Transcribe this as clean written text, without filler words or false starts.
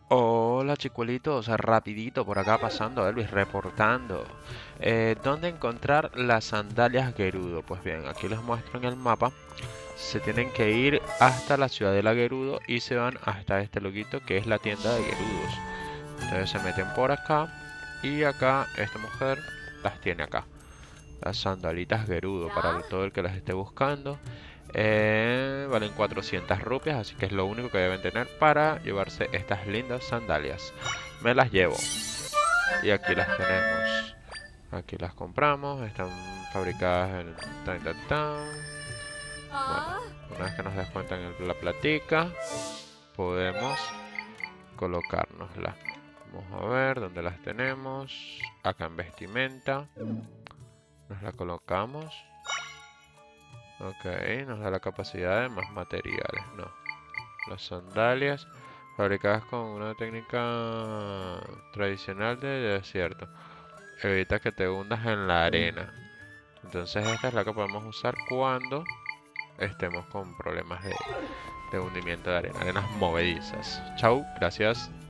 Hola chicuelitos, rapidito por acá pasando, Elvis reportando. ¿Dónde encontrar las sandalias Gerudo? Pues bien, aquí les muestro en el mapa. Se tienen que ir hasta la ciudad de la Gerudo y se van hasta este loguito que es la tienda de Gerudos. Entonces se meten por acá y acá esta mujer las tiene acá. Las sandalitas Gerudo para todo el que las esté buscando. Valen 400 rupias, así que es lo único que deben tener para llevarse estas lindas sandalias. Me las llevo. Y aquí las tenemos. Aquí las compramos. Están fabricadas en tan tan tan. Bueno, una vez que nos descuentan la platica, podemos colocárnosla. Vamos a ver dónde las tenemos. Acá en vestimenta. Nos la colocamos. Ok, nos da la capacidad de más materiales. No. Las sandalias fabricadas con una técnica tradicional de desierto. Evita que te hundas en la arena. Entonces esta es la que podemos usar cuando estemos con problemas de hundimiento de arena. Arenas movedizas. Chau, gracias.